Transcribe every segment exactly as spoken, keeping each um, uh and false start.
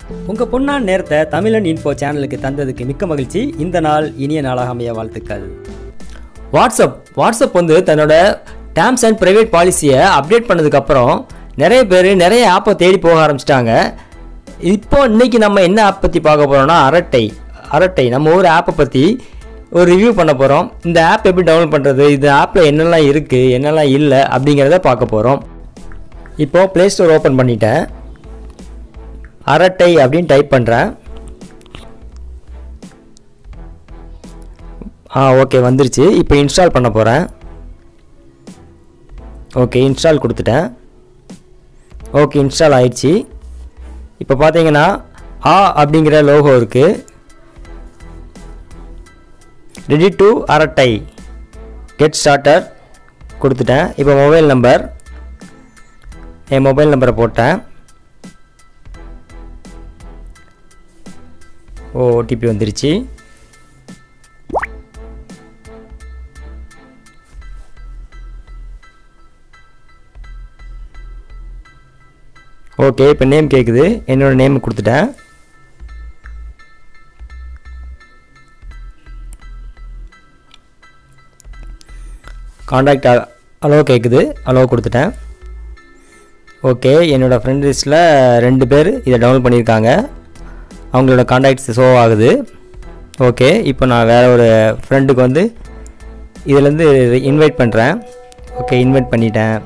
உங்கள் பொன்னான நேரத்தை தமிழன் இன்ஃபோ சேனலுக்கு தந்ததுக்கு மிக்க மகிழ்ச்சி. இந்த நாள் இனிய நாளாக அமைய வாழ்த்துக்கள். வாட்ஸ்அப் வாட்ஸ்அப் வந்து தன்னோட டேர்ம்ஸ் அண்ட் ப்ரைவேட் பாலிசியை அப்டேட் பண்ணதுக்கப்புறம் நிறைய பேர் நிறைய ஆப்பை தேடி போக ஆரம்பிச்சிட்டாங்க. இப்போ இன்றைக்கி நம்ம என்ன ஆப் பற்றி பார்க்க போகிறோம்னா அரட்டை அரட்டை நம்ம ஒரு ஆப்பை பற்றி ஒரு ரிவ்யூ பண்ண போகிறோம். இந்த ஆப் எப்படி டவுன்லோட் பண்ணுறது, இந்த ஆப்பில் என்னெல்லாம் இருக்குது என்னெல்லாம் இல்லை அப்படிங்கிறத பார்க்க போகிறோம். இப்போது ப்ளே ஸ்டோர் ஓப்பன் பண்ணிட்டேன். அரட்டை அப்படின்னு டைப் பண்ணுறேன். ஆ ஓகே வந்துருச்சு. இப்போ இன்ஸ்டால் பண்ண போகிறேன். ஓகே இன்ஸ்டால் கொடுத்துட்டேன். ஓகே இன்ஸ்டால் ஆயிடுச்சு. இப்போ பார்த்தீங்கன்னா ஆ அப்படிங்கிற லோகோ இருக்குது. Ready to Arattai get started கொடுத்துட்டேன். இப்போ மொபைல் நம்பர் என் மொபைல் நம்பரை போட்டேன். ஓ ஓடிபி வந்துருச்சு. ஓகே இப்போ நேம் கேட்குது. என்னோட நேம் கொடுத்துட்டேன். காண்டாக்ட் அலோ கேட்குது. அலோ கொடுத்துட்டேன். ஓகே என்னோடய ஃப்ரெண்ட் லிஸ்ட்டில் ரெண்டு பேர் இதை டவுன்லோட் பண்ணியிருக்காங்க. அவங்களோட காண்டாக்ட்ஸ் ஷோ ஆகுது. ஓகே இப்போ நான் வேறு ஒரு ஃப்ரெண்டுக்கு வந்து இதிலேருந்து இன்வைட் பண்ணுறேன். ஓகே இன்வைட் பண்ணிட்டேன்.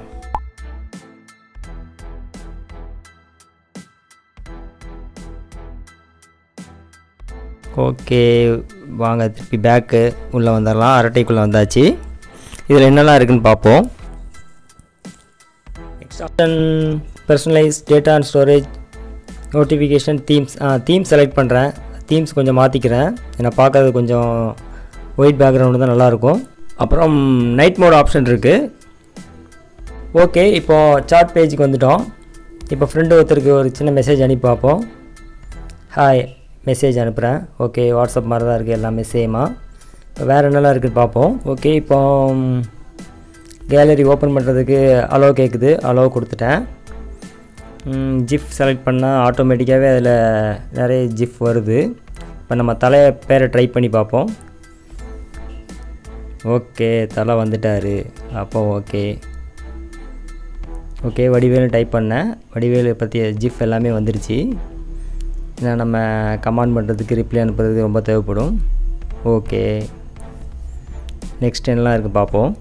ஓகே வாங்க திருப்பி பேக்கு உள்ளே வந்துடலாம். அரட்டைக்குள்ளே வந்தாச்சு. இதில் என்னெல்லாம் இருக்குதுன்னு பார்ப்போம். Extraction, personalise, data and storage, notification, themes. Theme select பண்ணுறேன். தீம்ஸ் கொஞ்சம் மாற்றிக்கிறேன். ஏன்னா பார்க்கறது கொஞ்சம் ஒயிட் பேக்ரவுண்டு தான் நல்லாயிருக்கும். அப்புறம் நைட் மோட் ஆப்ஷன் இருக்குது. ஓகே இப்போது சார்ட் பேஜுக்கு வந்துட்டோம். இப்போ ஃப்ரெண்டு ஒருத்தருக்கு ஒரு சின்ன மெசேஜ் அனுப்பி பார்ப்போம். ஹாய் மெசேஜ் அனுப்புகிறேன். ஓகே வாட்ஸ்அப் மாதிரி தான் இருக்குது எல்லாமே சேமாக. இப்போ வேறு என்னெல்லாம் இருக்குதுன்னு பார்ப்போம். ஓகே இப்போ கேலரி ஓப்பன் பண்ணுறதுக்கு அலோ கேட்குது. அலோ கொடுத்துட்டேன். ஜிஃப் செலக்ட் பண்ணால் ஆட்டோமேட்டிக்காகவே அதில் நிறைய ஜிஃப் வருது. இப்போ நம்ம தலை பேரை ட்ரை பண்ணி பார்ப்போம். ஓகே தலை வந்துட்டார். அப்போ ஓகே ஓகே வடிவேலு டைப் பண்ணேன். வடிவேலு பற்றிய ஜிஃப் எல்லாமே வந்துருச்சு. ஏன்னா நம்ம கமெண்ட் பண்ணுறதுக்கு ரிப்ளை அனுப்புறதுக்கு ரொம்ப தேவைப்படும். ஓகே நெக்ஸ்ட் என்னலாம் இருக்குது பார்ப்போம்.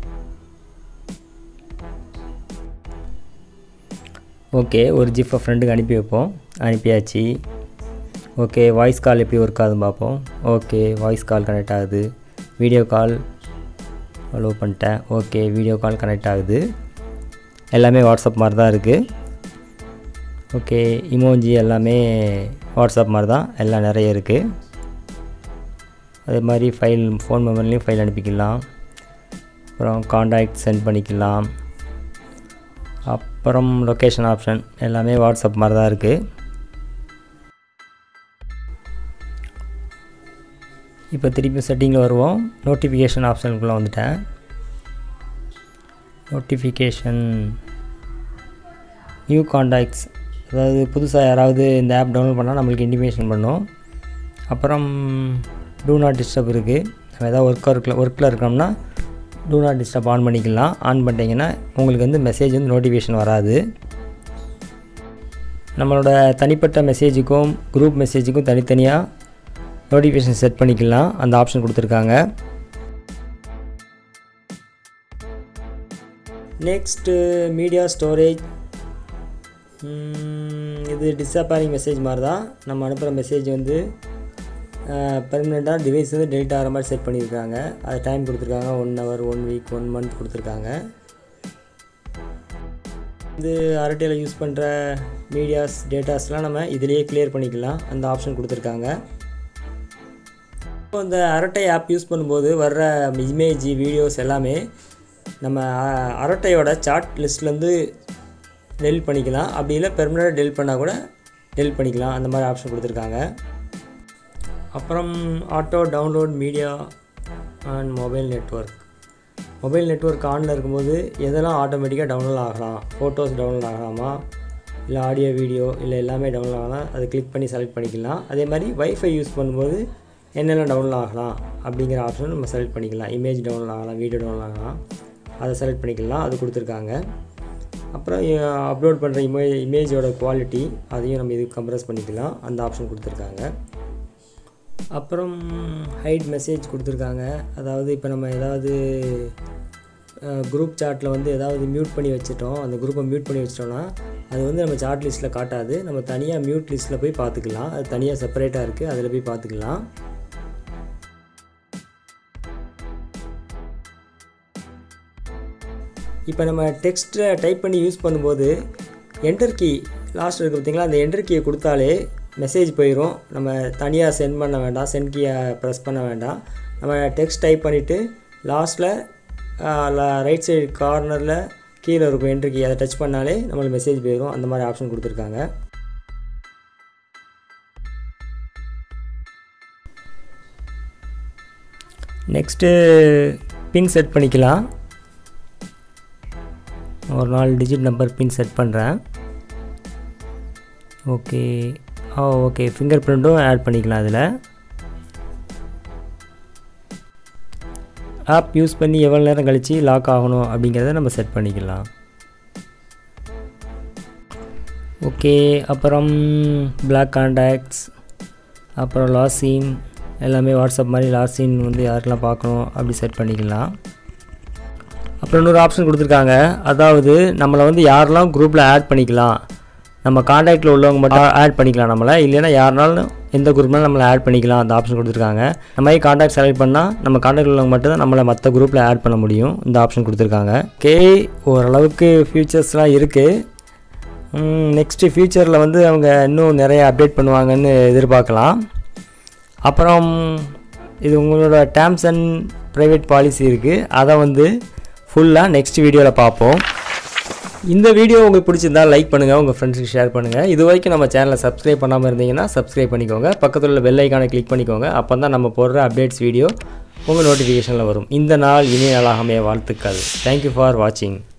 ஓகே ஒரு ஜிஃபை ஃப்ரெண்டுக்கு அனுப்பி வைப்போம். அனுப்பியாச்சு. ஓகே வாய்ஸ் கால் எப்படி ஒர்க் ஆகுதுன்னு பார்ப்போம். ஓகே வாய்ஸ் கால் கனெக்ட் ஆகுது. வீடியோ கால் அலோ பண்ணிட்டேன். ஓகே வீடியோ கால் கனெக்ட் ஆகுது. எல்லாமே வாட்ஸ்அப் மாதிரி தான் இருக்குது. ஓகே இமோஜி எல்லாமே வாட்ஸ்அப் மாதிரி தான் எல்லாம் நிறைய இருக்குது. அதே மாதிரி ஃபைல் ஃபோன் மெமரிலையும் ஃபைல் அனுப்பிக்கலாம். அப்புறம் காண்டாக்ட் சென்ட் பண்ணிக்கலாம். அப்புறம் லொக்கேஷன் ஆப்ஷன் எல்லாமே வாட்ஸ்அப் மாதிரி தான் இருக்குது. இப்போ திருப்பி செட்டிங்கில் வருவோம். நோட்டிஃபிகேஷன் ஆப்ஷனுக்குள்ளே வந்துட்டேன். நோட்டிஃபிகேஷன் நியூ காண்டாக்ட்ஸ், அதாவது புதுசாக யாராவது இந்த ஆப் டவுன்லோட் பண்ணால் நம்மளுக்கு இன்டிமேஷன் பண்ணும். அப்புறம் டூ நாட் டிஸ்டர்ப் இருக்குது. நம்ம எதாவது ஒர்க் ஒர்க்கில் ஒர்க்கில் இருக்கோம்னா டூ நாட் டிஸ்டர்ப் ஆன் பண்ணிக்கலாம். ஆன் பண்ணிட்டீங்கன்னா உங்களுக்கு வந்து மெசேஜ் வந்து நோட்டிஃபிகேஷன் வராது. நம்மளோட தனிப்பட்ட மெசேஜுக்கும் குரூப் மெசேஜுக்கும் தனித்தனியாக நோட்டிஃபிகேஷன் செட் பண்ணிக்கலாம். அந்த ஆப்ஷன் கொடுத்துருக்காங்க. Next media storage. இது டிஸப்பாரிங் மெசேஜ் மாதிரி தான். நம்ம அனுப்புகிற மெசேஜ் வந்து பெர்மனெண்ட்டாக டிவைஸ் வந்து டெலிட் ஆகிற மாதிரி செட் பண்ணியிருக்காங்க. அது டைம் கொடுத்துருக்காங்க. One hour, one week, one month கொடுத்துருக்காங்க. இது அரட்டையில் யூஸ் பண்ணுற மீடியாஸ் டேட்டாஸ்லாம் நம்ம இதிலேயே கிளியர் பண்ணிக்கலாம். அந்த ஆப்ஷன் கொடுத்துருக்காங்க. இப்போ இந்த அரட்டை ஆப் யூஸ் பண்ணும்போது வர்ற இமேஜ், வீடியோஸ் எல்லாமே நம்ம அரட்டையோட சார்ட் லிஸ்ட்லேருந்து டெலிட் பண்ணிக்கலாம். அப்படி இல்லை பெர்மனெண்ட்டாக டெலிட் பண்ணால் கூட டெலிட் பண்ணிக்கலாம். அந்த மாதிரி ஆப்ஷன் கொடுத்துருக்காங்க. அப்புறம் auto download media and mobile network. Mobile network ஆனில் இருக்கும்போது எதெல்லாம் ஆட்டோமேட்டிக்காக டவுன்லோட் ஆகலாம், ஃபோட்டோஸ் டவுன்லோட் ஆகலாமா, இல்லை ஆடியோ வீடியோ இல்லை எல்லாமே டவுன்லோட் ஆகலாம். அதை கிளிக் பண்ணி செலக்ட் பண்ணிக்கலாம். அதே மாதிரி வைஃபை யூஸ் பண்ணும்போது என்னெல்லாம் டவுன்லோட் ஆகலாம் அப்படிங்கிற ஆப்ஷன் நம்ம செலக்ட் பண்ணிக்கலாம். இமேஜ் டவுன்லோட் ஆகலாம், வீடியோ டவுன்லோட் ஆகலாம், அதை செலக்ட் பண்ணிக்கலாம். அது கொடுத்துருக்காங்க. அப்புறம் அப்லோட் பண்ணுற இமே இமேஜோட குவாலிட்டி அதையும் நம்ம இது கம்ப்ரஸ் பண்ணிக்கலாம். அந்த ஆப்ஷன் கொடுத்துருக்காங்க. அப்புறம் ஹைட் மெசேஜ் கொடுத்துருக்காங்க. அதாவது இப்போ நம்ம ஏதாவது குரூப் சாட்டில் வந்து ஏதாவது மியூட் பண்ணி வச்சுட்டோம், அந்த குரூப்பை மியூட் பண்ணி வச்சிட்டோம்னா அது வந்து நம்ம சாட் லிஸ்ட்டில் காட்டாது. நம்ம தனியாக மியூட் லிஸ்ட்டில் போய் பார்த்துக்கலாம். அது தனியாக செப்பரேட்டாக இருக்குது, அதில் போய் பார்த்துக்கலாம். இப்போ நம்ம டெக்ஸ்ட்டை டைப் பண்ணி யூஸ் பண்ணும்போது என்டர் கீ லாஸ்ட் இருக்குது பார்த்திங்களா, அந்த என்டர் கீயை கொடுத்தாலே மெசேஜ் போயிடும். நம்ம தனியாக சென்ட் பண்ண வேண்டாம், சென்ட் கீயை ப்ரெஸ் பண்ண வேண்டாம். நம்ம டெக்ஸ்ட் டைப் பண்ணிவிட்டு லாஸ்ட்டில் ரைட் சைடு கார்னரில் கீழே இருக்கும் என்டர் கீ, அதை டச் பண்ணாலே நம்மளுக்கு மெசேஜ் போயிடும். அந்த மாதிரி ஆப்ஷன் கொடுத்துருக்காங்க. நெக்ஸ்ட்டு பின் செட் பண்ணிக்கலாம். ஒரு நாலு டிஜிட் நம்பர் பின் செட் பண்ணுறேன். ஓகே ஆ ஓகே ஃபிங்கர் பிரிண்ட்டும் ஆட் பண்ணிக்கலாம். அதில் ஆப் யூஸ் பண்ணி எவ்வளோ நேரம் கழித்து லாக் ஆகணும் அப்படிங்கிறத நம்ம செட் பண்ணிக்கலாம். ஓகே அப்புறம் பிளாக் கான்டாக்ட்ஸ், அப்புறம் லாஸ்ட் சீன் எல்லாமே வாட்ஸ்அப் மாதிரி லாஸ்ட் சீன் வந்து யாருக்கெல்லாம் பார்க்கணும் அப்படி செட் பண்ணிக்கலாம். அப்புறம் இன்னொரு ஆப்ஷன் கொடுத்துருக்காங்க. அதாவது நம்மளை வந்து யாரெல்லாம் குரூப்பில் ஆட் பண்ணிக்கலாம், நம்ம காண்டாக்டில் உள்ளவங்க மட்டும் ஆட் பண்ணிக்கலாம் நம்மளை, இல்லைன்னா யாருனாலும் எந்த குரூப்னாலும் நம்மளை ஆட் பண்ணிக்கலாம். அந்த ஆப்ஷன் கொடுத்துருக்காங்க. நம்ம மாதிரி காண்டாக்ட் செலக்ட் பண்ணால் நம்ம காண்டாக்டில் உள்ளவங்க மட்டும் தான் நம்மளை மற்ற குரூப்பில் ஆட் பண்ண முடியும். இந்த ஆப்ஷன் கொடுத்துருக்காங்க. ஓகே ஓரளவுக்கு ஃபியூச்சர்ஸ்லாம் இருக்குது. நெக்ஸ்ட்டு ஃபியூச்சரில் வந்து அவங்க இன்னும் நிறைய அப்டேட் பண்ணுவாங்கன்னு எதிர்பார்க்கலாம். அப்புறம் இது உங்களோட டேர்ம்ஸ் அண்ட் ப்ரைவேட் பாலிசி இருக்குது, அதை வந்து ஃபுல்லாக நெக்ஸ்ட் வீடியோவில் பார்ப்போம். இந்த வீடியோ உங்களுக்கு பிடிச்சிருந்தால் லைக் பண்ணுங்கள், உங்கள் ஃப்ரெண்ட்ஸுக்கு ஷேர் பண்ணுங்கள். இது வரைக்கும் நம்ம சேனலை சப்ஸ்கிரைப் பண்ணாமல் இருந்தீங்கன்னா சப்ஸ்கிரைப் பண்ணிக்கோங்க. பக்கத்தில் உள்ள பெல் ஐக்கானை கிளிக் பண்ணிக்கோங்க. அப்போ தான் நம்ம போடுற அப்டேட்ஸ் வீடியோ உங்கள் நோட்டிஃபிகேஷனில் வரும். இந்த நாள் இனிய நாளாக அமைய வாழ்த்துக்கள். தேங்க்யூ ஃபார் வாட்சிங்.